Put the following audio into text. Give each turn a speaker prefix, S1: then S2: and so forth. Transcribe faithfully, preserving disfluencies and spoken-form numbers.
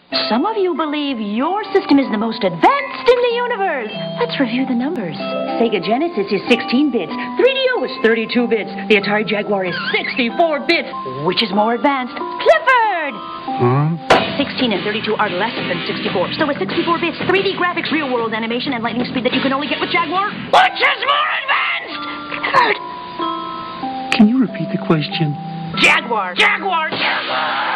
S1: Some of you believe your system is the most advanced in the universe. Let's review the numbers. Sega Genesis is sixteen bits. three D O is thirty-two bits. The Atari Jaguar is sixty-four bits. Which is more advanced? Clifford!
S2: Huh?
S1: sixteen and thirty-two are less than sixty-four. So with sixty-four bits, three D graphics, real-world animation, and lightning speed that you can only get with Jaguar, which is more advanced? Clifford!
S2: Can you repeat the question?
S1: Jaguar! Jaguar! Jaguar!